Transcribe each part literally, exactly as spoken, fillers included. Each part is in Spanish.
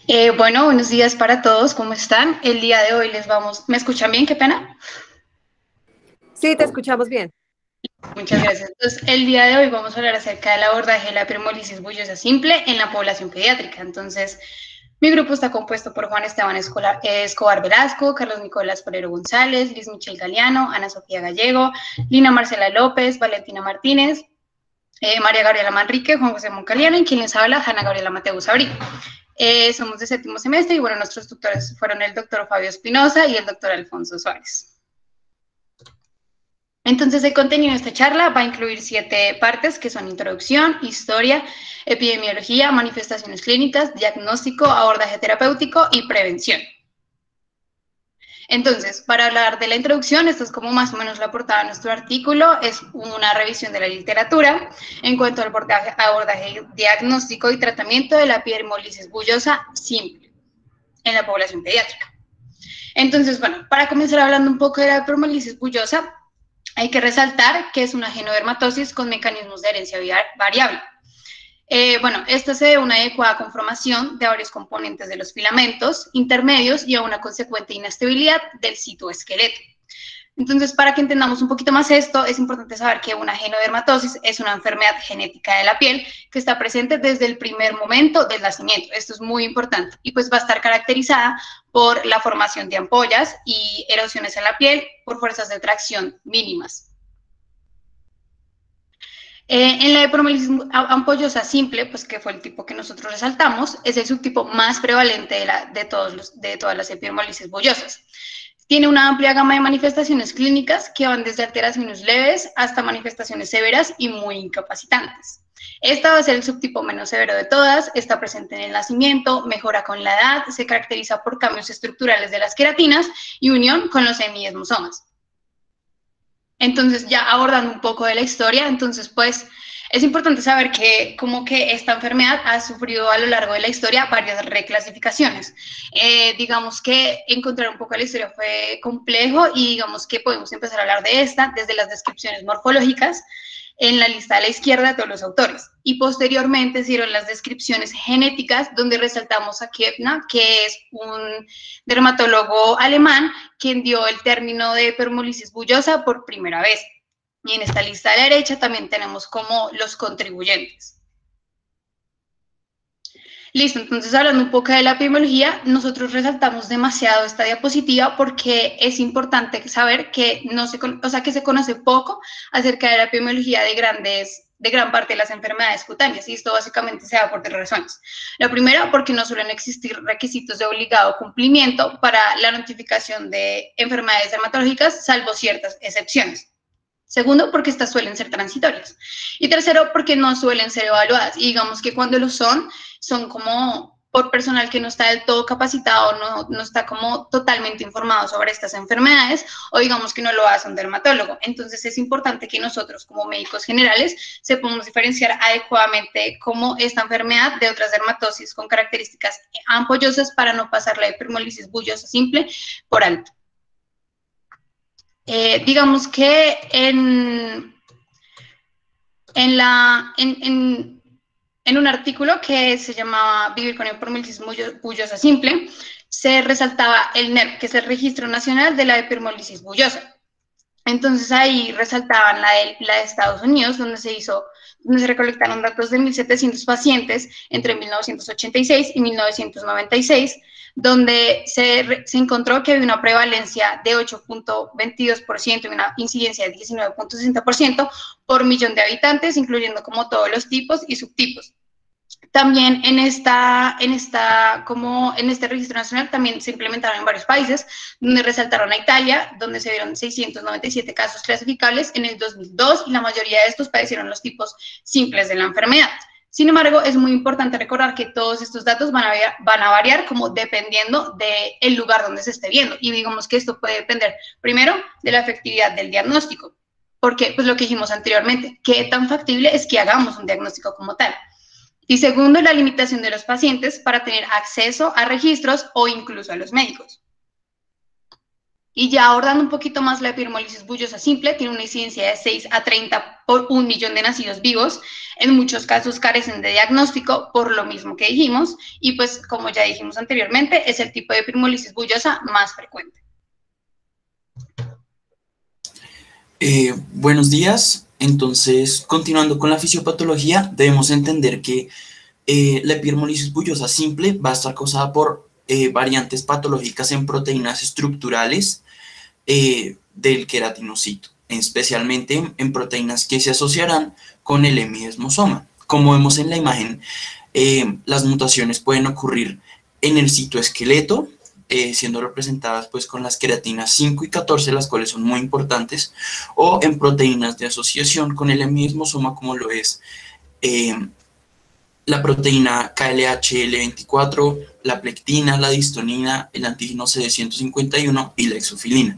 Eh, bueno, buenos días para todos, ¿cómo están? El día de hoy les vamos, ¿me escuchan bien? Qué pena. Sí, te escuchamos bien. Muchas gracias. Entonces, el día de hoy vamos a hablar acerca del abordaje de la epidermolisis bullosa simple en la población pediátrica. Entonces, mi grupo está compuesto por Juan Esteban Escolar, eh, Escobar Velasco, Carlos Nicolás Porero González, Liz Michel Galeano, Ana Sofía Gallego, Lina Marcela López, Valentina Martínez, eh, María Gabriela Manrique, Juan José Moncaliano y quien les habla, Hanna Gabriela Mateus Abril. Eh, somos de séptimo semestre y bueno, nuestros tutores fueron el doctor Fabio Espinosa y el doctor Alfonso Suárez. Entonces, el contenido de esta charla va a incluir siete partes que son introducción, historia, epidemiología, manifestaciones clínicas, diagnóstico, abordaje terapéutico y prevención. Entonces, para hablar de la introducción, esta es como más o menos la portada de nuestro artículo, es una revisión de la literatura en cuanto al abordaje, abordaje diagnóstico y tratamiento de la epidermolisis bullosa simple en la población pediátrica. Entonces, bueno, para comenzar hablando un poco de la epidermolisis bullosa, hay que resaltar que es una genodermatosis con mecanismos de herencia variable. Eh, bueno, esta se debe a una adecuada conformación de varios componentes de los filamentos intermedios y a una consecuente inestabilidad del citoesqueleto. Entonces, para que entendamos un poquito más esto, es importante saber que una genodermatosis es una enfermedad genética de la piel que está presente desde el primer momento del nacimiento. Esto es muy importante y pues va a estar caracterizada por la formación de ampollas y erosiones en la piel por fuerzas de tracción mínimas. Eh, en la epidermolisis ampollosa simple, pues que fue el tipo que nosotros resaltamos, es el subtipo más prevalente de, la, de, todos los, de todas las epidermolisis bullosas. Tiene una amplia gama de manifestaciones clínicas que van desde alteraciones leves hasta manifestaciones severas y muy incapacitantes. Esta va a ser el subtipo menos severo de todas, está presente en el nacimiento, mejora con la edad, se caracteriza por cambios estructurales de las queratinas y unión con los hemiesmosomas. Entonces, ya abordando un poco de la historia, entonces, pues, es importante saber que como que esta enfermedad ha sufrido a lo largo de la historia varias reclasificaciones. Eh, digamos que encontrar un poco de la historia fue complejo y digamos que podemos empezar a hablar de esta desde las descripciones morfológicas en la lista de la izquierda de todos los autores. Y posteriormente hicieron las descripciones genéticas, donde resaltamos a Kiepna, que es un dermatólogo alemán, quien dio el término de epidermolisis bullosa por primera vez. Y en esta lista de la derecha también tenemos como los contribuyentes. Listo, entonces hablando un poco de la epidemiología, nosotros resaltamos demasiado esta diapositiva porque es importante saber que, no se, o sea, que se conoce poco acerca de la epidemiología de grandes de gran parte de las enfermedades cutáneas, y esto básicamente se da por tres razones. La primera, porque no suelen existir requisitos de obligado cumplimiento para la notificación de enfermedades dermatológicas, salvo ciertas excepciones. Segundo, porque estas suelen ser transitorias. Y tercero, porque no suelen ser evaluadas. Y digamos que cuando lo son, son como por personal que no está del todo capacitado, no, no está como totalmente informado sobre estas enfermedades, o digamos que no lo hace un dermatólogo. Entonces es importante que nosotros como médicos generales sepamos diferenciar adecuadamente como esta enfermedad de otras dermatosis con características ampollosas para no pasar la epidermolisis bullosa simple por alto. Eh, digamos que en, en, la, en, en, en, un artículo que se llamaba Vivir con epidermolisis bullosa simple, se resaltaba el N E R, que es el Registro Nacional de la Epidermolisis Bullosa. Entonces ahí resaltaban la de, la de Estados Unidos, donde se hizo, donde se recolectaron datos de mil setecientos pacientes entre mil novecientos ochenta y seis y mil novecientos noventa y seis, donde se, se encontró que había una prevalencia de ocho punto veintidós por ciento y una incidencia de diecinueve punto sesenta por ciento por millón de habitantes, incluyendo como todos los tipos y subtipos. También en esta, en esta, como en este registro nacional también se implementaron en varios países, donde resaltaron a Italia, donde se vieron seiscientos noventa y siete casos clasificables en el dos mil dos y la mayoría de estos padecieron los tipos simples de la enfermedad. Sin embargo, es muy importante recordar que todos estos datos van a, van a variar como dependiendo del lugar donde se esté viendo. Y digamos que esto puede depender, primero, de la efectividad del diagnóstico. Porque, pues lo que dijimos anteriormente, qué tan factible es que hagamos un diagnóstico como tal. Y segundo, la limitación de los pacientes para tener acceso a registros o incluso a los médicos. Y ya abordando un poquito más la epidermólisis bullosa simple, tiene una incidencia de seis a treinta por un millón de nacidos vivos. En muchos casos carecen de diagnóstico, por lo mismo que dijimos, y pues como ya dijimos anteriormente, es el tipo de epidermólisis bullosa más frecuente. Eh, buenos días. Entonces, continuando con la fisiopatología, debemos entender que eh, la epidermólisis bullosa simple va a estar causada por eh, variantes patológicas en proteínas estructurales eh, del queratinocito, especialmente en, en proteínas que se asociarán con el hemidesmosoma. Como vemos en la imagen, eh, las mutaciones pueden ocurrir en el citoesqueleto, Eh, siendo representadas pues con las queratinas cinco y catorce, las cuales son muy importantes, o en proteínas de asociación con el hemidesmosoma, como lo es eh, la proteína K L H L veinticuatro, la plectina, la distonina, el antígeno C D ciento cincuenta y uno y la exofilina.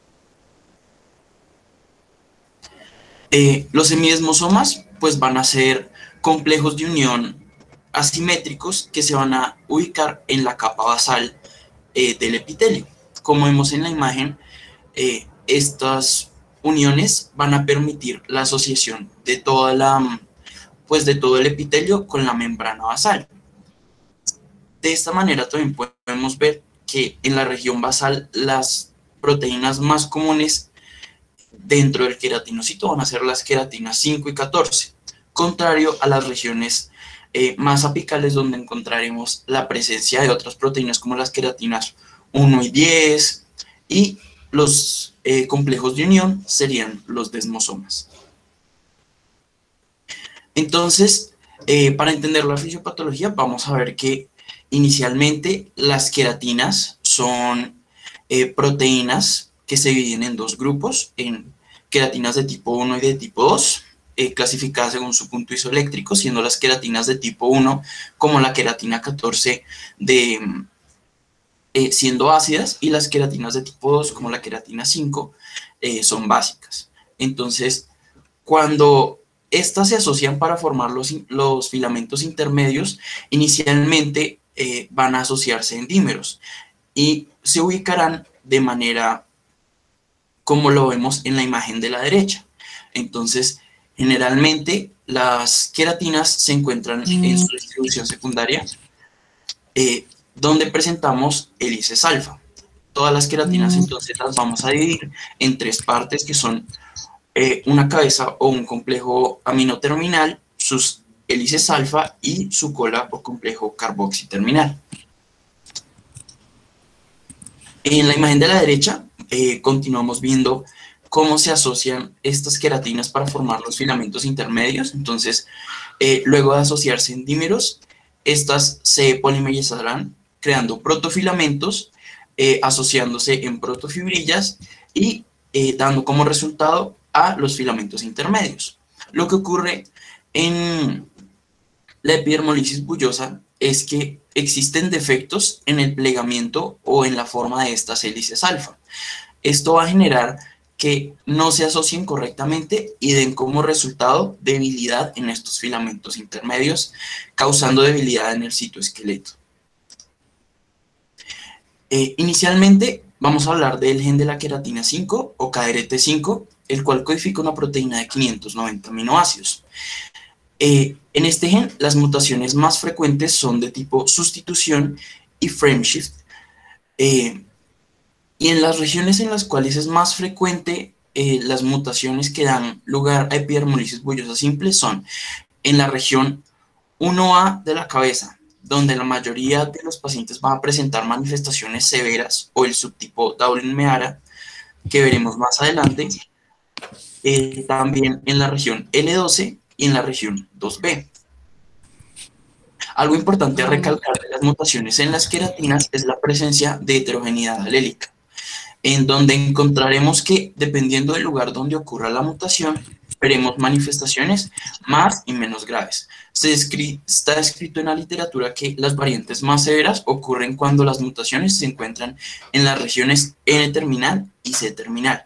Eh, los hemidesmosomas pues van a ser complejos de unión asimétricos que se van a ubicar en la capa basal Eh, del epitelio. Como vemos en la imagen, eh, estas uniones van a permitir la asociación de toda la, pues de todo el epitelio con la membrana basal. De esta manera también podemos ver que en la región basal las proteínas más comunes dentro del queratinocito van a ser las queratinas cinco y catorce, contrario a las regiones Eh, más apicales, donde encontraremos la presencia de otras proteínas como las queratinas uno y diez, y los eh, complejos de unión serían los desmosomas. Entonces, eh, para entender la fisiopatología, vamos a ver que inicialmente las queratinas son eh, proteínas que se dividen en dos grupos, en queratinas de tipo uno y de tipo dos, Eh, clasificadas según su punto isoeléctrico, siendo las queratinas de tipo uno como la queratina catorce de, eh, siendo ácidas, y las queratinas de tipo dos como la queratina cinco eh, son básicas. Entonces, cuando estas se asocian para formar los, los filamentos intermedios, inicialmente eh, van a asociarse en dímeros y se ubicarán de manera como lo vemos en la imagen de la derecha. Entonces, generalmente, las queratinas se encuentran en su distribución secundaria, eh, donde presentamos hélices alfa. Todas las queratinas entonces las vamos a dividir en tres partes, que son eh, una cabeza o un complejo aminoterminal, sus hélices alfa y su cola o complejo carboxiterminal. En la imagen de la derecha, eh, continuamos viendo cómo se asocian estas queratinas para formar los filamentos intermedios. Entonces, eh, luego de asociarse en dímeros, estas se polimerizarán creando protofilamentos, eh, asociándose en protofibrillas y eh, dando como resultado a los filamentos intermedios. Lo que ocurre en la epidermólisis bullosa es que existen defectos en el plegamiento o en la forma de estas hélices alfa. Esto va a generar que no se asocien correctamente y den como resultado debilidad en estos filamentos intermedios, causando debilidad en el citoesqueleto. Eh, inicialmente vamos a hablar del gen de la queratina cinco o K R T cinco, el cual codifica una proteína de quinientos noventa aminoácidos. Eh, en este gen, las mutaciones más frecuentes son de tipo sustitución y frameshift, eh, y en las regiones en las cuales es más frecuente eh, las mutaciones que dan lugar a epidermólisis bullosa simple son en la región uno A de la cabeza, donde la mayoría de los pacientes van a presentar manifestaciones severas, o el subtipo Dowling-Meara, que veremos más adelante, eh, también en la región L doce y en la región dos B. Algo importante a recalcar de las mutaciones en las queratinas es la presencia de heterogeneidad alélica, en donde encontraremos que, dependiendo del lugar donde ocurra la mutación, veremos manifestaciones más y menos graves. Se descri- está escrito en la literatura que las variantes más severas ocurren cuando las mutaciones se encuentran en las regiones N-terminal y C-terminal.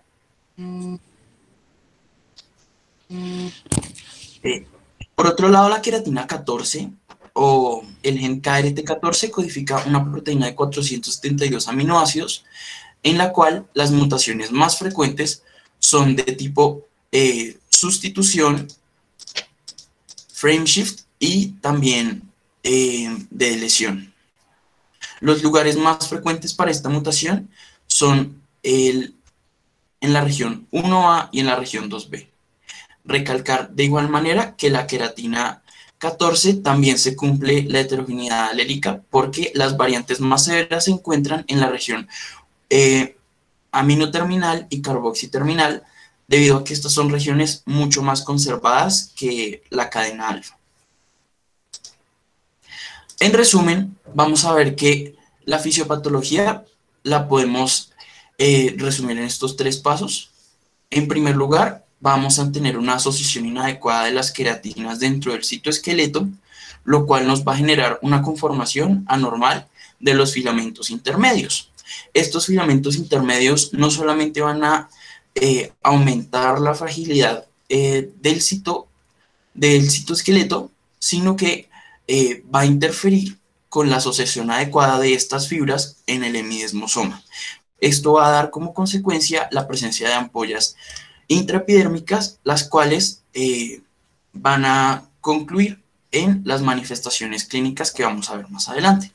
Eh, por otro lado, la queratina catorce o el gen K R T catorce codifica una proteína de cuatrocientos setenta y dos aminoácidos, en la cual las mutaciones más frecuentes son de tipo eh, sustitución, frame shift y también eh, de lesión. Los lugares más frecuentes para esta mutación son el, en la región uno A y en la región dos B. Recalcar de igual manera que la queratina catorce también se cumple la heterogeneidad alélica porque las variantes más severas se encuentran en la región eh, aminoterminal y carboxiterminal, debido a que estas son regiones mucho más conservadas que la cadena alfa. En resumen, vamos a ver que la fisiopatología la podemos eh, resumir en estos tres pasos. En primer lugar, vamos a tener una asociación inadecuada de las queratinas dentro del citoesqueleto, lo cual nos va a generar una conformación anormal de los filamentos intermedios. Estos filamentos intermedios no solamente van a eh, aumentar la fragilidad eh, del, cito, del citoesqueleto, sino que eh, va a interferir con la asociación adecuada de estas fibras en el hemidesmosoma. Esto va a dar como consecuencia la presencia de ampollas intraepidérmicas, las cuales eh, van a concluir en las manifestaciones clínicas que vamos a ver más adelante.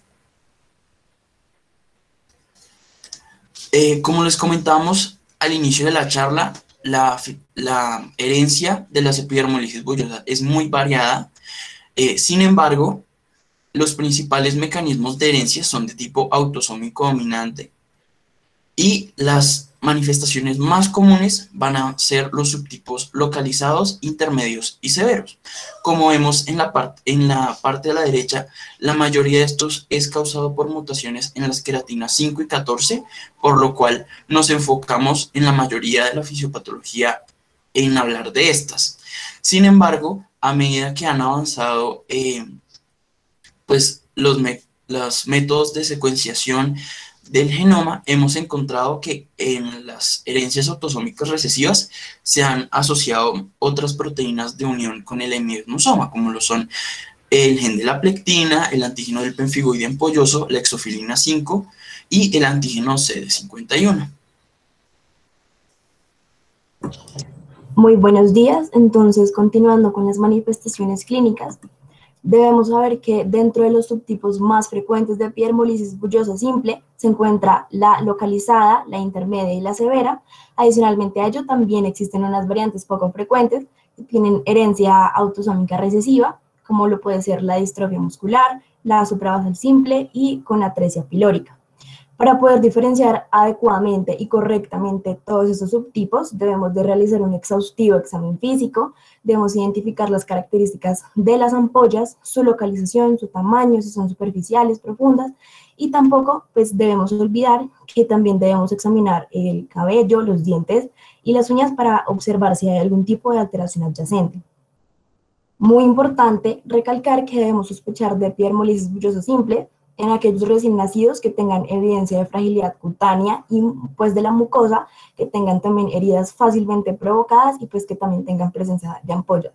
Eh, como les comentamos al inicio de la charla, la, la herencia de las epidermolisis bullosas es muy variada. Eh, sin embargo, los principales mecanismos de herencia son de tipo autosómico dominante y las manifestaciones más comunes van a ser los subtipos localizados, intermedios y severos. Como vemos en la, part en la parte de la derecha, la mayoría de estos es causado por mutaciones en las queratinas cinco y catorce, por lo cual nos enfocamos en la mayoría de la fisiopatología en hablar de estas. Sin embargo, a medida que han avanzado eh, pues los, me los métodos de secuenciación del genoma, hemos encontrado que en las herencias autosómicas recesivas se han asociado otras proteínas de unión con el hemidesmosoma, como lo son el gen de la plectina, el antígeno del pemfigoide ampolloso, la exofilina cinco y el antígeno C D cincuenta y uno. Muy buenos días. Entonces, continuando con las manifestaciones clínicas, debemos saber que dentro de los subtipos más frecuentes de epidermolisis bullosa simple se encuentra la localizada, la intermedia y la severa. Adicionalmente a ello, también existen unas variantes poco frecuentes que tienen herencia autosómica recesiva, como lo puede ser la distrofia muscular, la suprabasal simple y con atresia pilórica. Para poder diferenciar adecuadamente y correctamente todos estos subtipos, debemos de realizar un exhaustivo examen físico, debemos identificar las características de las ampollas, su localización, su tamaño, si son superficiales, profundas, y tampoco pues, debemos olvidar que también debemos examinar el cabello, los dientes y las uñas para observar si hay algún tipo de alteración adyacente. Muy importante recalcar que debemos sospechar de epidermolisis bullosa simple en aquellos recién nacidos que tengan evidencia de fragilidad cutánea y pues de la mucosa, que tengan también heridas fácilmente provocadas y pues que también tengan presencia de ampollas.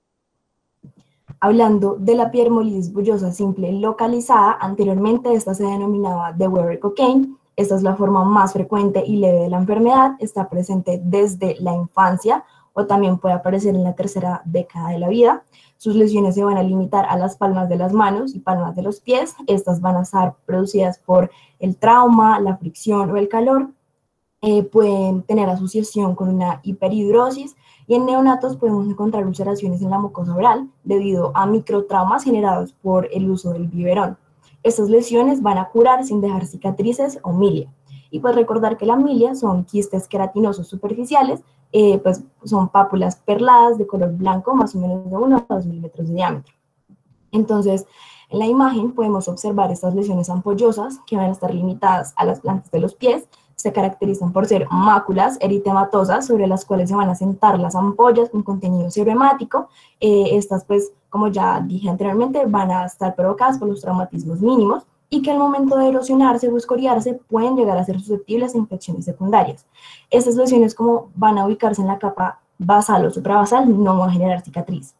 Hablando de la epidermolisis bullosa simple localizada, anteriormente esta se denominaba de Weber-Cockayne. Esta es la forma más frecuente y leve de la enfermedad, está presente desde la infancia o también puede aparecer en la tercera década de la vida. Sus lesiones se van a limitar a las palmas de las manos y palmas de los pies. Estas van a estar producidas por el trauma, la fricción o el calor. Eh, pueden tener asociación con una hiperhidrosis y en neonatos podemos encontrar ulceraciones en la mucosa oral debido a microtraumas generados por el uso del biberón. Estas lesiones van a curar sin dejar cicatrices o milia. Y pues recordar que la milia son quistes queratinosos superficiales, eh, pues son pápulas perladas de color blanco, más o menos de uno a dos milímetros de diámetro. Entonces, en la imagen podemos observar estas lesiones ampollosas que van a estar limitadas a las plantas de los pies. Se caracterizan por ser máculas eritematosas sobre las cuales se van a sentar las ampollas con contenido serohemático. Eh, estas, pues, como ya dije anteriormente, van a estar provocadas por los traumatismos mínimos y que al momento de erosionarse o escoriarse pueden llegar a ser susceptibles a infecciones secundarias. Estas lesiones, como van a ubicarse en la capa basal o suprabasal, no van a generar cicatriz.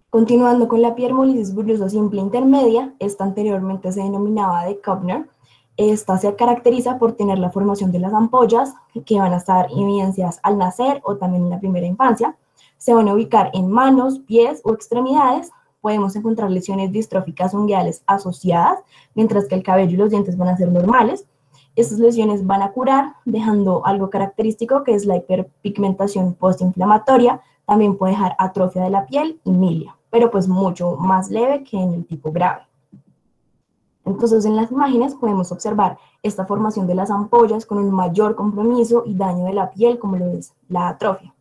Continuando con la epidermolisis bullosa simple intermedia, esta anteriormente se denominaba de Kopner. Esta se caracteriza por tener la formación de las ampollas, que van a estar evidenciadas al nacer o también en la primera infancia. Se van a ubicar en manos, pies o extremidades. Podemos encontrar lesiones distróficas ungueales asociadas, mientras que el cabello y los dientes van a ser normales. Estas lesiones van a curar, dejando algo característico que es la hiperpigmentación postinflamatoria. También puede dejar atrofia de la piel y milia, pero pues mucho más leve que en el tipo grave. Entonces, en las imágenes podemos observar esta formación de las ampollas con un mayor compromiso y daño de la piel, como lo es la atrofia.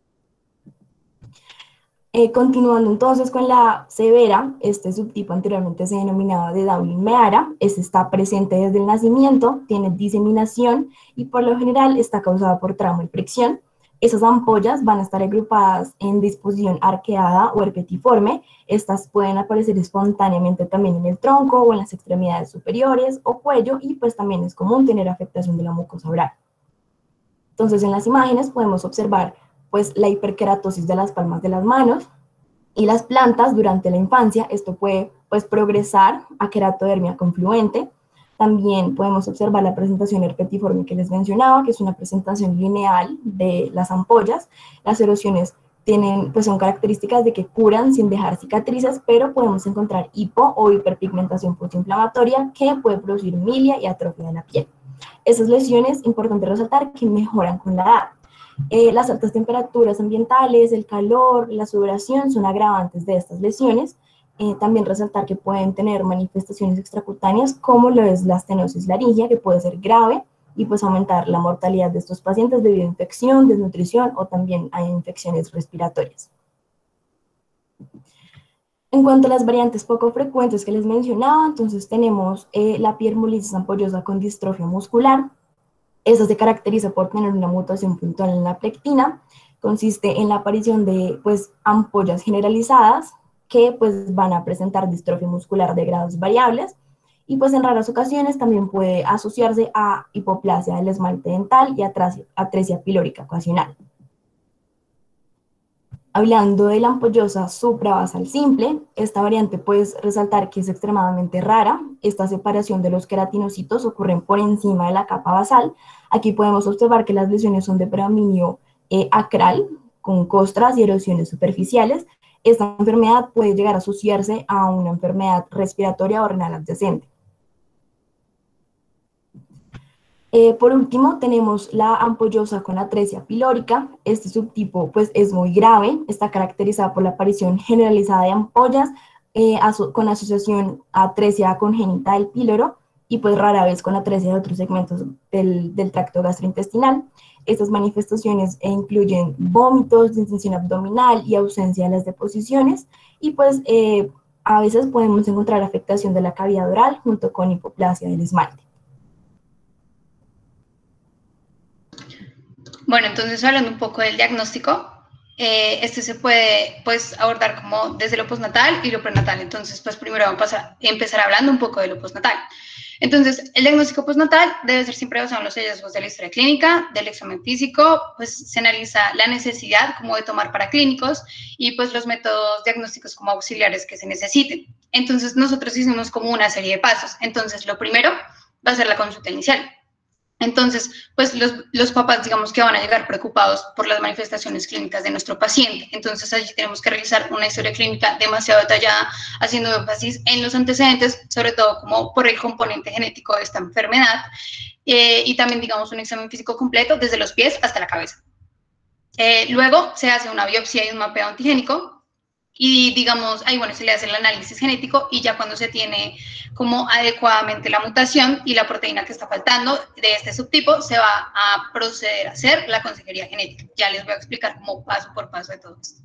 Eh, continuando entonces con la severa, este subtipo anteriormente se denominaba de Dowling-Meara. Este está presente desde el nacimiento, tiene diseminación y por lo general está causada por trauma y fricción. Esas ampollas van a estar agrupadas en disposición arqueada o herpetiforme. Estas pueden aparecer espontáneamente también en el tronco o en las extremidades superiores o cuello, y pues también es común tener afectación de la mucosa oral. Entonces, en las imágenes podemos observar pues la hiperkeratosis de las palmas de las manos y las plantas durante la infancia. Esto puede pues progresar a keratodermia confluente. También podemos observar la presentación herpetiforme que les mencionaba, que es una presentación lineal de las ampollas. Las erosiones tienen, pues son características de que curan sin dejar cicatrices, pero podemos encontrar hipo o hiperpigmentación postinflamatoria que puede producir milia y atrofia de la piel. Esas lesiones, importante resaltar, que mejoran con la edad. Eh, las altas temperaturas ambientales, el calor, la sudoración son agravantes de estas lesiones. Eh, también resaltar que pueden tener manifestaciones extracutáneas como lo es la estenosis laringea, que puede ser grave y pues aumentar la mortalidad de estos pacientes debido a infección, desnutrición o también a infecciones respiratorias. En cuanto a las variantes poco frecuentes que les mencionaba, entonces tenemos eh, la epidermolisis ampollosa con distrofia muscular. Esta se caracteriza por tener una mutación puntual en la plectina. Consiste en la aparición de pues, ampollas generalizadas que pues, van a presentar distrofia muscular de grados variables, y pues en raras ocasiones también puede asociarse a hipoplasia del esmalte dental y atresia, atresia pilórica ocasional. Hablando de la ampollosa suprabasal simple, esta variante puede resaltar que es extremadamente rara. Esta separación de los queratinocitos ocurre por encima de la capa basal. Aquí podemos observar que las lesiones son de predominio eh, acral, con costras y erosiones superficiales. Esta enfermedad puede llegar a asociarse a una enfermedad respiratoria o renal adyacente. Eh, por último, tenemos la ampollosa con atresia pilórica. Este subtipo pues, es muy grave, está caracterizada por la aparición generalizada de ampollas eh, aso con asociación a atresia congénita del píloro y pues rara vez con atresia de otros segmentos del, del tracto gastrointestinal. Estas manifestaciones incluyen vómitos, distensión abdominal y ausencia de las deposiciones, y pues eh, a veces podemos encontrar afectación de la cavidad oral junto con hipoplasia del esmalte. Bueno, entonces hablando un poco del diagnóstico, eh, este se puede pues abordar como desde lo postnatal y lo prenatal. Entonces, pues primero vamos a pasar, empezar hablando un poco de lo postnatal. Entonces, el diagnóstico postnatal debe ser siempre basado en los hallazgos de la historia clínica, del examen físico, pues se analiza la necesidad como de tomar paraclínicos y pues los métodos diagnósticos como auxiliares que se necesiten. Entonces, nosotros hicimos como una serie de pasos. Entonces, lo primero va a ser la consulta inicial. Entonces, pues los, los papás, digamos que van a llegar preocupados por las manifestaciones clínicas de nuestro paciente. Entonces, allí tenemos que realizar una historia clínica demasiado detallada, haciendo énfasis en los antecedentes, sobre todo como por el componente genético de esta enfermedad, eh, y también, digamos, un examen físico completo desde los pies hasta la cabeza. Eh, luego se hace una biopsia y un mapeo antigénico, y digamos, ahí bueno, se le hace el análisis genético y ya cuando se tiene como adecuadamente la mutación y la proteína que está faltando de este subtipo, se va a proceder a hacer la consejería genética. Ya les voy a explicar como paso por paso de todo esto.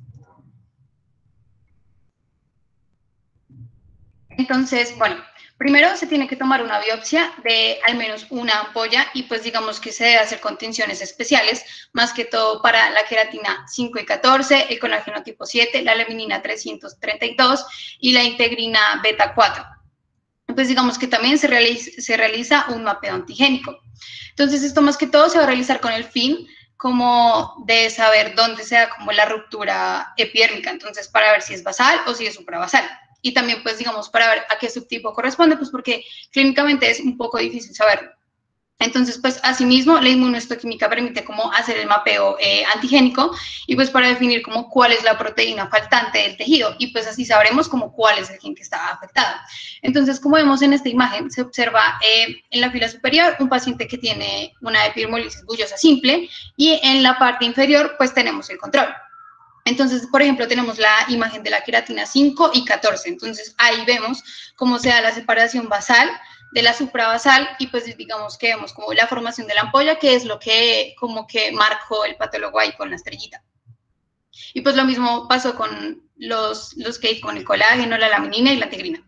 Entonces, bueno, primero se tiene que tomar una biopsia de al menos una ampolla y pues digamos que se debe hacer con tinciones especiales, más que todo para la queratina cinco y catorce, el colágeno tipo siete, la laminina trescientos treinta y dos y la integrina beta cuatro. Pues digamos que también se realiza, se realiza un mapeo antigénico. Entonces esto más que todo se va a realizar con el fin como de saber dónde se da como la ruptura epidérmica, entonces para ver si es basal o si es suprabasal. y también pues digamos para ver a qué subtipo corresponde, pues porque clínicamente es un poco difícil saberlo. Entonces, pues, asimismo, la inmunohistoquímica permite como hacer el mapeo eh, antigénico y pues para definir como cuál es la proteína faltante del tejido y pues así sabremos como cuál es el gen que está afectado. Entonces, como vemos en esta imagen, se observa eh, en la fila superior un paciente que tiene una epidermolisis bullosa simple y en la parte inferior, pues, tenemos el control. Entonces, por ejemplo, tenemos la imagen de la queratina cinco y catorce. Entonces, ahí vemos cómo se da la separación basal de la suprabasal y pues digamos que vemos como la formación de la ampolla, que es lo que como que marcó el patólogo ahí con la estrellita. Y pues lo mismo pasó con los, los que con el colágeno, la laminina y la integrina.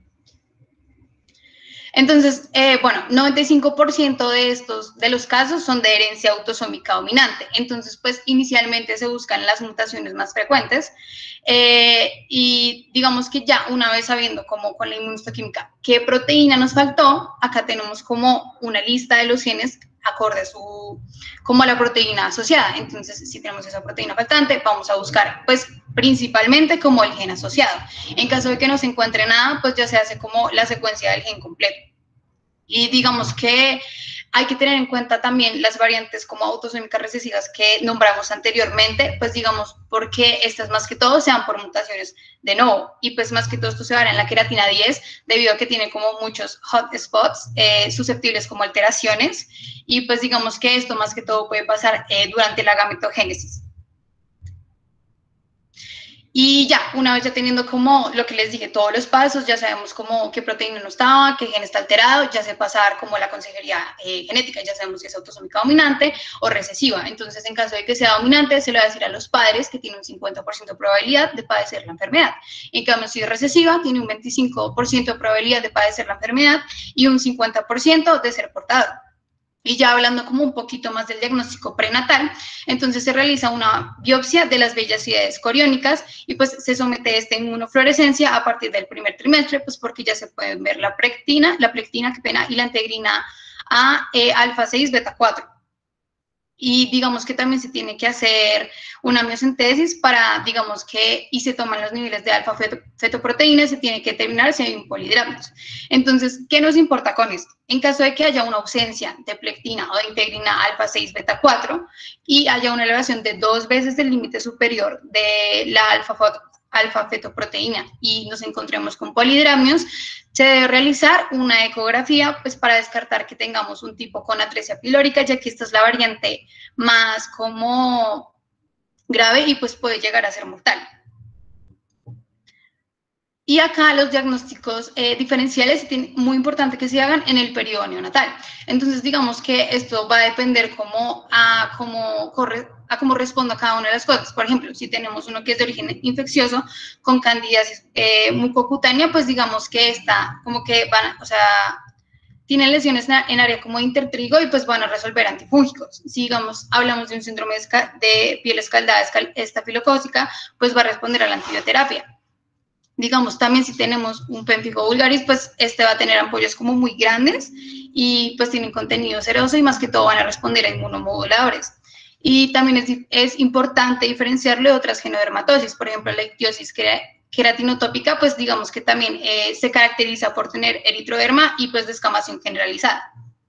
Entonces, eh, bueno, noventa y cinco por ciento de estos, de los casos son de herencia autosómica dominante. Entonces, pues, inicialmente se buscan las mutaciones más frecuentes eh, y digamos que ya una vez sabiendo como con la inmunohistoquímica qué proteína nos faltó, acá tenemos como una lista de los genes acorde a su, como a la proteína asociada. Entonces, si tenemos esa proteína faltante, vamos a buscar, pues, principalmente como el gen asociado. En caso de que no se encuentre nada, pues ya se hace como la secuencia del gen completo. Y digamos que hay que tener en cuenta también las variantes como autosómicas recesivas que nombramos anteriormente, pues digamos porque estas más que todo sean por mutaciones de nuevo. Y pues más que todo esto se va a dar en la queratina diez debido a que tiene como muchos hotspots eh, susceptibles como alteraciones. Y pues digamos que esto más que todo puede pasar eh, durante la gametogénesis. Y ya, una vez ya teniendo como lo que les dije, todos los pasos, ya sabemos como qué proteína no estaba, qué gen está alterado, ya sé pasar como la consejería eh, genética, ya sabemos si es autosómica dominante o recesiva. Entonces, en caso de que sea dominante, se le va a decir a los padres que tiene un cincuenta por ciento de probabilidad de padecer la enfermedad. En cambio, si es recesiva, tiene un veinticinco por ciento de probabilidad de padecer la enfermedad y un cincuenta por ciento de ser portador. Y ya hablando como un poquito más del diagnóstico prenatal, entonces se realiza una biopsia de las vellosidades coriónicas y pues se somete esta inmunofluorescencia a partir del primer trimestre, pues porque ya se pueden ver la plectina, la plectina, qué pena, y la integrina A eh, alfa seis beta cuatro. Y digamos que también se tiene que hacer una amniocentesis para, digamos que, y se toman los niveles de alfa fetoproteína, se tiene que determinar si hay un polihidratos. Entonces, ¿qué nos importa con esto? En caso de que haya una ausencia de plectina o de integrina alfa seis beta cuatro y haya una elevación de dos veces del límite superior de la alfa alfa fetoproteína y nos encontremos con polihidramios, se debe realizar una ecografía pues para descartar que tengamos un tipo con atresia pilórica, ya que esta es la variante más como grave y pues puede llegar a ser mortal. Y acá los diagnósticos eh, diferenciales es muy importante que se hagan en el periodo neonatal. Entonces, digamos que esto va a depender cómo, a, cómo, corre, a cómo responda cada una de las cosas. Por ejemplo, si tenemos uno que es de origen infeccioso con candidiasis eh, mucocutánea, pues digamos que está como que van, o sea, tienen lesiones en área como intertrigo y pues van a resolver antifúngicos. Si, digamos, hablamos de un síndrome de piel escaldada estafilocócica, pues va a responder a la antibioterapia. Digamos, también si tenemos un pemfigo vulgaris, pues este va a tener ampollas como muy grandes y pues tienen contenido seroso y más que todo van a responder a inmunomoduladores. Y también es, es importante diferenciarlo de otras genodermatosis, por ejemplo, la ictiosis queratinotópica, pues digamos que también eh, se caracteriza por tener eritroderma y pues descamación generalizada.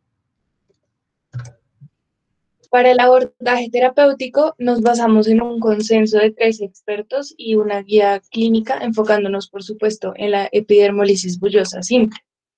Para el abordaje terapéutico nos basamos en un consenso de tres expertos y una guía clínica, enfocándonos, por supuesto, en la epidermolisis bullosa simple.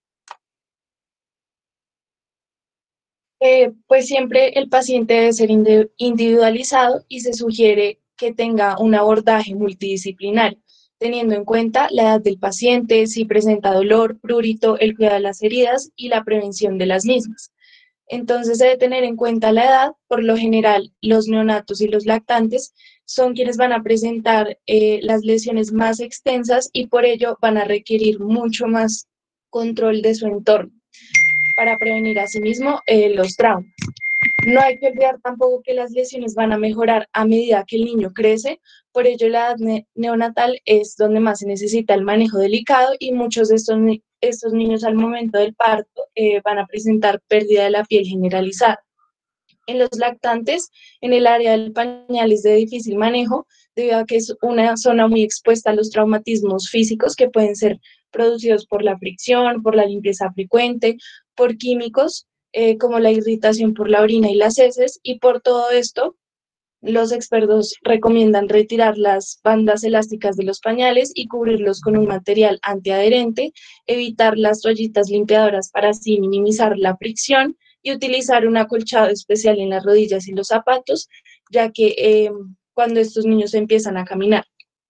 Eh, pues siempre el paciente debe ser individualizado y se sugiere que tenga un abordaje multidisciplinario, teniendo en cuenta la edad del paciente, si presenta dolor, prurito, el cuidado de las heridas y la prevención de las mismas. Entonces se debe tener en cuenta la edad. Por lo general, los neonatos y los lactantes son quienes van a presentar eh, las lesiones más extensas y por ello van a requerir mucho más control de su entorno para prevenir asimismo eh, los traumas. No hay que olvidar tampoco que las lesiones van a mejorar a medida que el niño crece, por ello la edad ne neonatal es donde más se necesita el manejo delicado y muchos de estos, estos niños al momento del parto eh, van a presentar pérdida de la piel generalizada. En los lactantes, en el área del pañal es de difícil manejo, debido a que es una zona muy expuesta a los traumatismos físicos que pueden ser producidos por la fricción, por la limpieza frecuente, por químicos eh, como la irritación por la orina y las heces, y por todo esto los expertos recomiendan retirar las bandas elásticas de los pañales y cubrirlos con un material antiadherente, evitar las toallitas limpiadoras para así minimizar la fricción y utilizar un acolchado especial en las rodillas y los zapatos, ya que eh, cuando estos niños empiezan a caminar.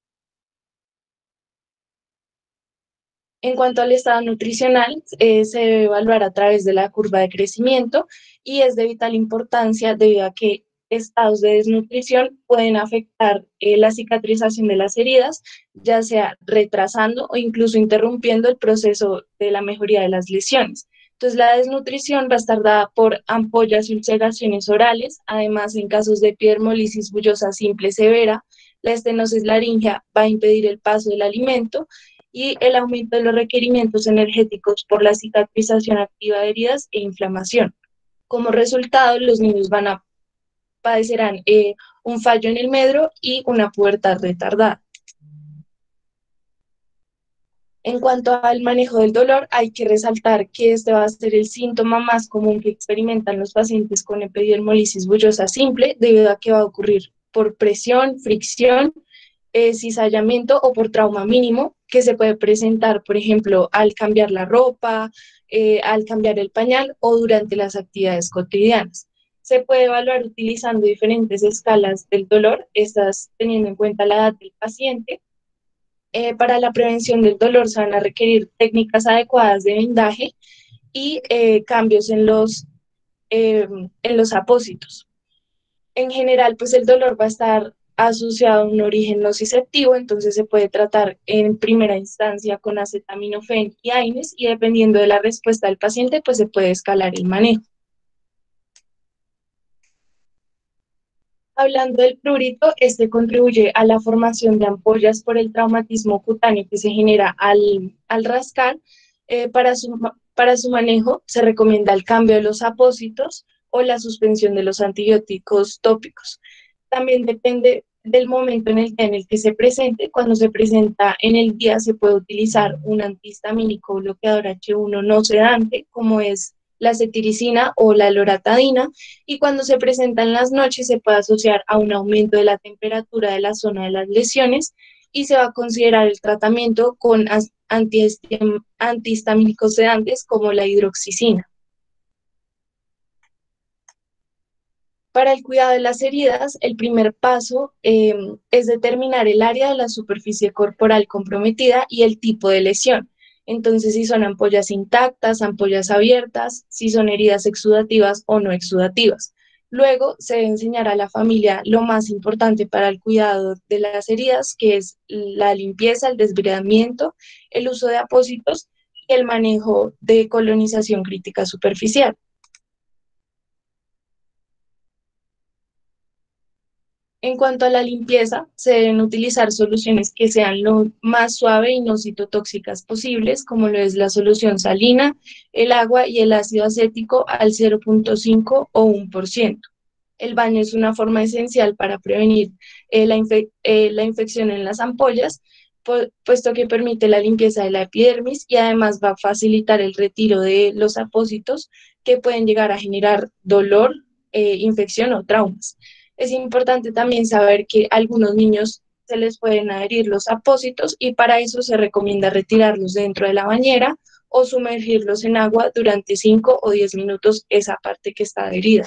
En cuanto al estado nutricional, eh, se debe evaluar a través de la curva de crecimiento y es de vital importancia debido a que estados de desnutrición pueden afectar eh, la cicatrización de las heridas, ya sea retrasando o incluso interrumpiendo el proceso de la mejoría de las lesiones. Entonces, la desnutrición va a estar dada por ampollas y ulceraciones orales. Además, en casos de epidermolisis bullosa simple severa, la estenosis laringea va a impedir el paso del alimento y el aumento de los requerimientos energéticos por la cicatrización activa de heridas e inflamación. Como resultado, los niños van a padecerán eh, un fallo en el medro y una pubertad retardada. En cuanto al manejo del dolor, hay que resaltar que este va a ser el síntoma más común que experimentan los pacientes con epidermolisis bullosa simple, debido a que va a ocurrir por presión, fricción, eh, cizallamiento o por trauma mínimo, que se puede presentar, por ejemplo, al cambiar la ropa, eh, al cambiar el pañal o durante las actividades cotidianas. Se puede evaluar utilizando diferentes escalas del dolor, estas teniendo en cuenta la edad del paciente. Eh, para la prevención del dolor se van a requerir técnicas adecuadas de vendaje y eh, cambios en los, eh, en los apósitos. En general, pues el dolor va a estar asociado a un origen nociceptivo, entonces se puede tratar en primera instancia con acetaminofén y AINES y dependiendo de la respuesta del paciente, pues se puede escalar el manejo. Hablando del prurito, este contribuye a la formación de ampollas por el traumatismo cutáneo que se genera al, al rascar. Eh, para, su, para su manejo se recomienda el cambio de los apósitos o la suspensión de los antibióticos tópicos. También depende del momento en el, en el que se presente. Cuando se presenta en el día se puede utilizar un antihistamínico bloqueador H uno no sedante, como es la cetiricina o la loratadina, y cuando se presenta en las noches se puede asociar a un aumento de la temperatura de la zona de las lesiones y se va a considerar el tratamiento con antihistamínicos sedantes como la hidroxicina. Para el cuidado de las heridas, el primer paso eh, es determinar el área de la superficie corporal comprometida y el tipo de lesión. Entonces, si son ampollas intactas, ampollas abiertas, si son heridas exudativas o no exudativas. Luego, se debe enseñar a la familia lo más importante para el cuidado de las heridas, que es la limpieza, el desbridamiento, el uso de apósitos y el manejo de colonización crítica superficial. En cuanto a la limpieza, se deben utilizar soluciones que sean lo más suave y no citotóxicas posibles, como lo es la solución salina, el agua y el ácido acético al cero punto cinco o uno por ciento. El baño es una forma esencial para prevenir eh, la, infe eh, la infección en las ampollas, puesto que permite la limpieza de la epidermis y además va a facilitar el retiro de los apósitos que pueden llegar a generar dolor, eh, infección o traumas. Es importante también saber que a algunos niños se les pueden adherir los apósitos y para eso se recomienda retirarlos dentro de la bañera o sumergirlos en agua durante cinco o diez minutos esa parte que está adherida.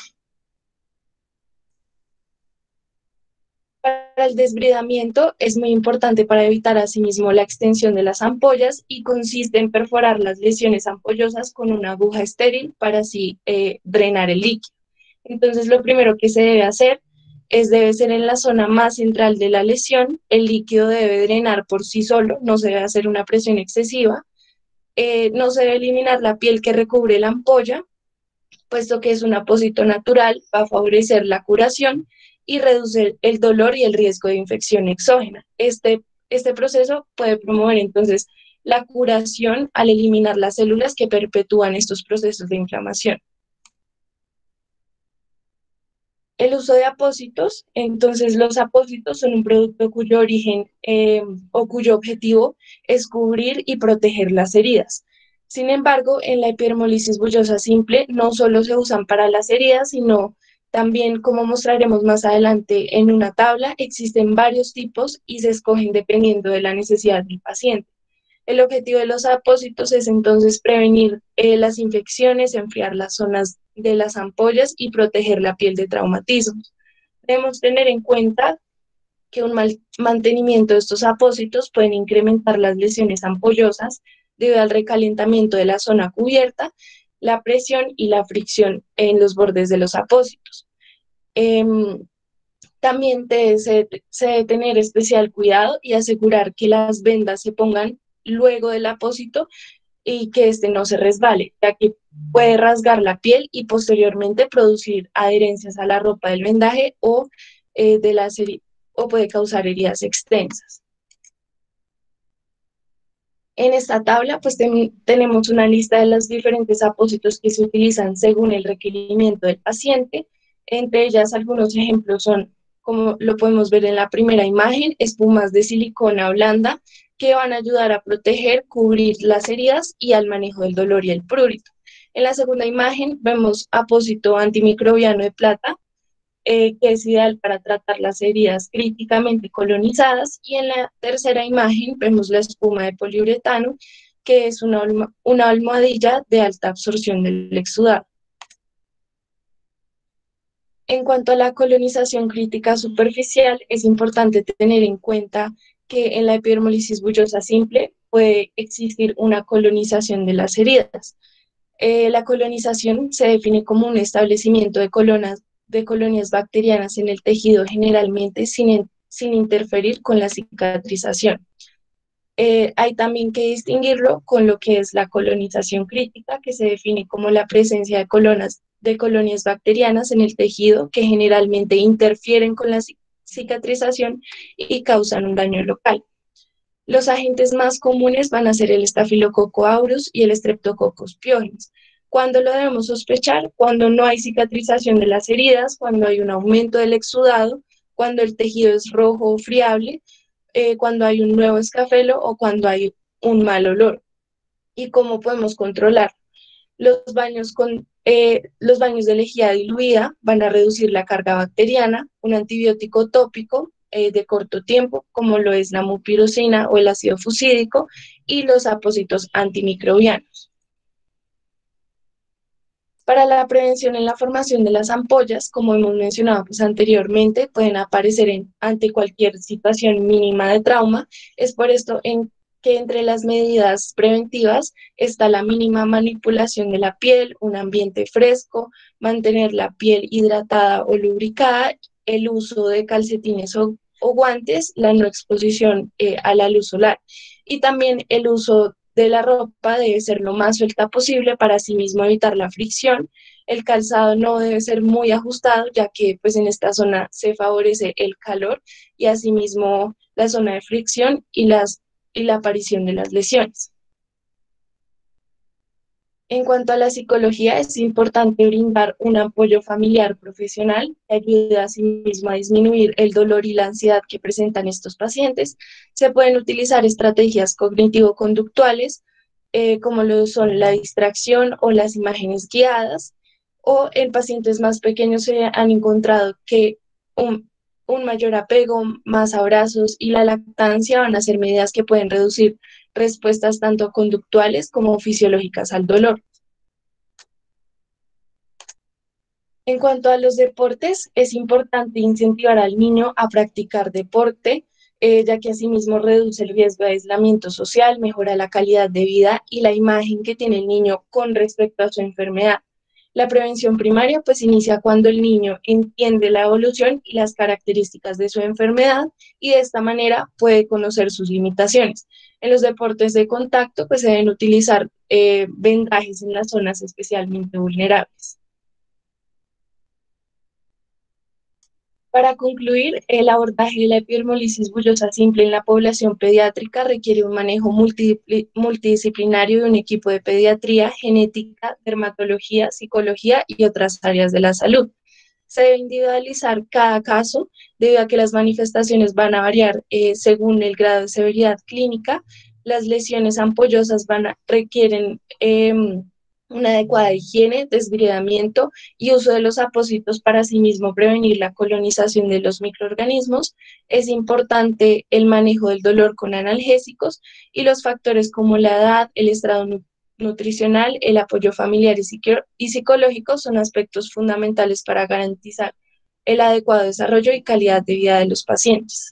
Para el desbridamiento es muy importante para evitar asimismo la extensión de las ampollas y consiste en perforar las lesiones ampollosas con una aguja estéril para así eh, drenar el líquido. Entonces lo primero que se debe hacer es debe ser en la zona más central de la lesión, el líquido debe drenar por sí solo, no se debe hacer una presión excesiva, eh, no se debe eliminar la piel que recubre la ampolla, puesto que es un apósito natural, va a favorecer la curación y reducir el dolor y el riesgo de infección exógena. Este, este proceso puede promover entonces la curación al eliminar las células que perpetúan estos procesos de inflamación. El uso de apósitos, entonces los apósitos son un producto cuyo origen eh, o cuyo objetivo es cubrir y proteger las heridas. Sin embargo, en la epidermolisis bullosa simple no solo se usan para las heridas, sino también, como mostraremos más adelante en una tabla, existen varios tipos y se escogen dependiendo de la necesidad del paciente. El objetivo de los apósitos es entonces prevenir eh, las infecciones, enfriar las zonas de las ampollas y proteger la piel de traumatismos. Debemos tener en cuenta que un mal mantenimiento de estos apósitos pueden incrementar las lesiones ampollosas debido al recalentamiento de la zona cubierta, la presión y la fricción en los bordes de los apósitos. Eh, también te, se, se debe tener especial cuidado y asegurar que las vendas se pongan luego del apósito y que este no se resbale, ya que puede rasgar la piel y posteriormente producir adherencias a la ropa del vendaje o, eh, de la o puede causar heridas extensas. En esta tabla pues ten, tenemos una lista de los diferentes apósitos que se utilizan según el requerimiento del paciente. Entre ellas algunos ejemplos son, como lo podemos ver en la primera imagen, espumas de silicona blanda que van a ayudar a proteger, cubrir las heridas y al manejo del dolor y el prurito. En la segunda imagen vemos apósito antimicrobiano de plata, eh, que es ideal para tratar las heridas críticamente colonizadas, y en la tercera imagen vemos la espuma de poliuretano, que es una, una almohadilla de alta absorción del exudado. En cuanto a la colonización crítica superficial, es importante tener en cuenta que en la epidermolisis bullosa simple puede existir una colonización de las heridas. Eh, la colonización se define como un establecimiento de, colonas, de colonias bacterianas en el tejido, generalmente sin, sin interferir con la cicatrización. Eh, hay también que distinguirlo con lo que es la colonización crítica, que se define como la presencia de colonias, de colonias bacterianas en el tejido que generalmente interfieren con la cicatrización y causan un daño local. Los agentes más comunes van a ser el Staphylococcus aureus y el Streptococcus pyogenes. ¿Cuándo lo debemos sospechar? Cuando no hay cicatrización de las heridas, cuando hay un aumento del exudado, cuando el tejido es rojo o friable, eh, cuando hay un nuevo escafelo o cuando hay un mal olor. ¿Y cómo podemos controlar? Los baños, con, eh, los baños de lejía diluida van a reducir la carga bacteriana. Un antibiótico tópico eh, de corto tiempo, como lo es la mupirocina o el ácido fusídico, y los apósitos antimicrobianos. Para la prevención en la formación de las ampollas, como hemos mencionado pues, anteriormente, pueden aparecer en, ante cualquier situación mínima de trauma. Es por esto en, que entre las medidas preventivas está la mínima manipulación de la piel, un ambiente fresco, mantener la piel hidratada o lubricada, el uso de calcetines o, o guantes, la no exposición eh, a la luz solar, y también el uso de la ropa debe ser lo más suelta posible para asimismo evitar la fricción. El calzado no debe ser muy ajustado, ya que pues, en esta zona se favorece el calor y asimismo la zona de fricción y, las, y la aparición de las lesiones. En cuanto a la psicología, es importante brindar un apoyo familiar profesional que ayude a sí mismo a disminuir el dolor y la ansiedad que presentan estos pacientes. Se pueden utilizar estrategias cognitivo-conductuales, eh, como lo son la distracción o las imágenes guiadas, o en pacientes más pequeños se han encontrado que un, un mayor apego, más abrazos y la lactancia van a ser medidas que pueden reducir respuestas tanto conductuales como fisiológicas al dolor. En cuanto a los deportes, es importante incentivar al niño a practicar deporte, eh, ya que asimismo reduce el riesgo de aislamiento social, mejora la calidad de vida y la imagen que tiene el niño con respecto a su enfermedad. La prevención primaria pues inicia cuando el niño entiende la evolución y las características de su enfermedad y de esta manera puede conocer sus limitaciones. En los deportes de contacto pues se deben utilizar eh, vendajes en las zonas especialmente vulnerables. Para concluir, el abordaje de la epidermolisis bullosa simple en la población pediátrica requiere un manejo multidisciplinario de un equipo de pediatría, genética, dermatología, psicología y otras áreas de la salud. Se debe individualizar cada caso debido a que las manifestaciones van a variar eh, según el grado de severidad clínica. Las lesiones ampollosas van a, requieren eh, una adecuada higiene, desbridamiento y uso de los apósitos para asimismo prevenir la colonización de los microorganismos. Es importante el manejo del dolor con analgésicos y los factores como la edad, el estrado nu- nutricional, el apoyo familiar y, psiqui- y psicológico son aspectos fundamentales para garantizar el adecuado desarrollo y calidad de vida de los pacientes.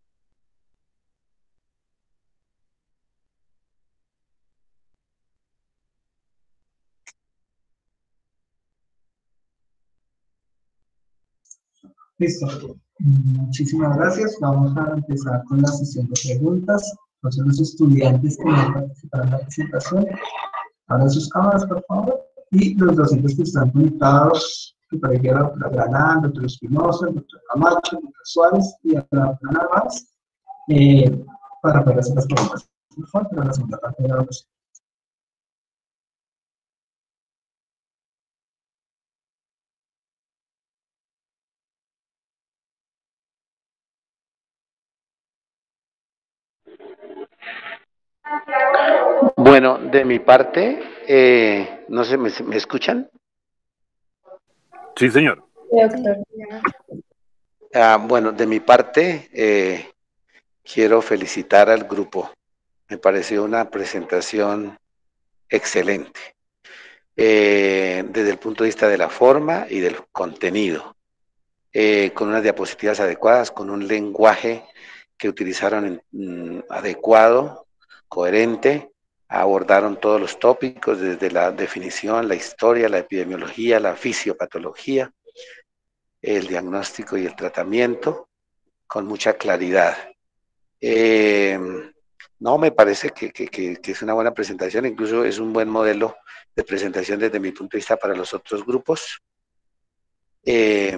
Listo. Muchísimas gracias. Vamos a empezar con la sesión de preguntas. Entonces, los estudiantes que van a participar en la presentación, abran sus cámaras, por favor. Y los docentes que están conectados, que por aquí a la doctora Granada, el doctor Espinosa, el doctor Camacho, el doctor Suárez y a la doctora Narváez, eh, para poder hacer las preguntas. Por favor, para la segunda parte de la presentación. Bueno, de mi parte, eh, no sé, ¿me, me escuchan? Sí, señor. Doctor. Ah, bueno, de mi parte, eh, quiero felicitar al grupo. Me pareció una presentación excelente, eh, desde el punto de vista de la forma y del contenido, eh, con unas diapositivas adecuadas, con un lenguaje que utilizaron en, mm, adecuado, coherente, abordaron todos los tópicos, desde la definición, la historia, la epidemiología, la fisiopatología, el diagnóstico y el tratamiento, con mucha claridad. Eh, no, me parece que, que, que, que es una buena presentación, incluso es un buen modelo de presentación desde mi punto de vista para los otros grupos. Eh,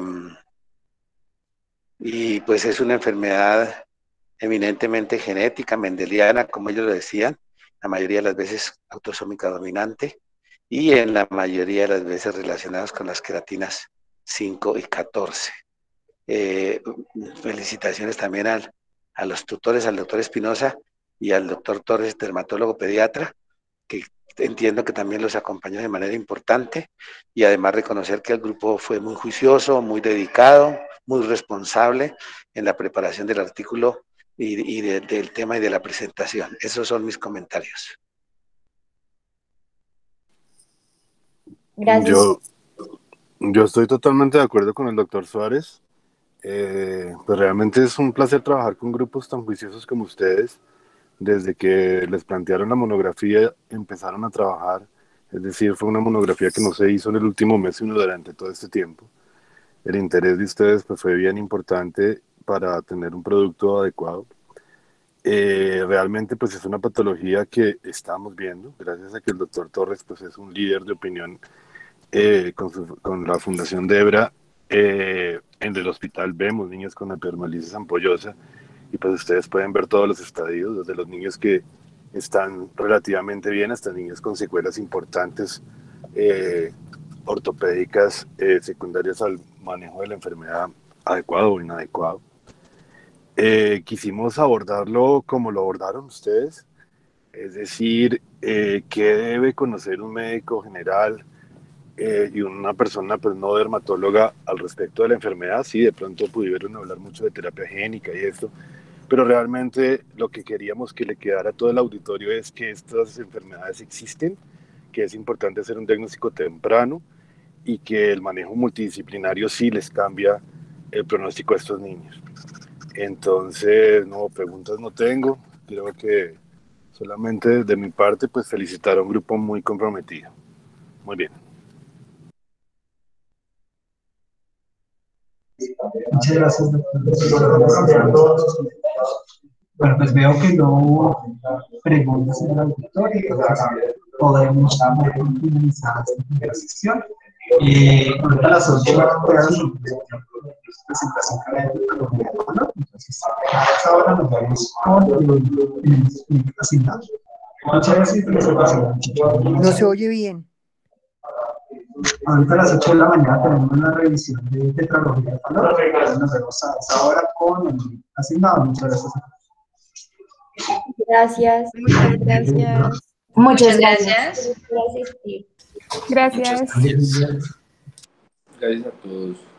y pues es una enfermedad eminentemente genética, mendeliana, como ellos lo decían, la mayoría de las veces autosómica dominante y en la mayoría de las veces relacionadas con las queratinas cinco y catorce. Eh, felicitaciones también al, a los tutores, al doctor Espinosa y al doctor Torres, dermatólogo pediatra, que entiendo que también los acompañó de manera importante, y además reconocer que el grupo fue muy juicioso, muy dedicado, muy responsable en la preparación del artículo y, y de, del tema y de la presentación. Esos son mis comentarios. Gracias. Yo, yo estoy totalmente de acuerdo con el doctor Suárez. Eh, pues realmente es un placer trabajar con grupos tan juiciosos como ustedes. Desde que les plantearon la monografía empezaron a trabajar, es decir, fue una monografía que no se hizo en el último mes, sino durante todo este tiempo. El interés de ustedes pues, fue bien importante para tener un producto adecuado. Eh, realmente pues es una patología que estamos viendo, gracias a que el doctor Torres pues es un líder de opinión eh, con, su, con la Fundación Debra. Eh, en el hospital vemos niños con epidermolysis ampollosa y pues ustedes pueden ver todos los estadios, desde los niños que están relativamente bien hasta niños con secuelas importantes eh, ortopédicas eh, secundarias al manejo de la enfermedad adecuado o inadecuado. Eh, quisimos abordarlo como lo abordaron ustedes, es decir, eh, qué debe conocer un médico general eh, y una persona pues no dermatóloga al respecto de la enfermedad. Sí, de pronto pudieron hablar mucho de terapia génica y esto, pero realmente lo que queríamos que le quedara a todo el auditorio es que estas enfermedades existen, que es importante hacer un diagnóstico temprano y que el manejo multidisciplinario sí les cambia el pronóstico a estos niños. Entonces, no, preguntas no tengo. Creo que solamente de mi parte, pues felicitar a un grupo muy comprometido. Muy bien. Muchas gracias, doctor. Gracias a todos. Bueno, pues veo que no hubo preguntas en el auditorio, entonces podemos finalizar esta sesión. Eh, ahorita a las ocho voy a hacer presentación académica, ¿no? Entonces, a esta hora nos vemos con el asignado. Muchas gracias por la presentación. No se oye bien. Ahorita a las ocho de la mañana tenemos una revisión de tetralogía del valor. Nos vemos a esa hora con el asignado. Muchas gracias. Gracias. Muchas gracias. Muchas gracias. gracias por asistir. Gracias. Gracias. Gracias a todos.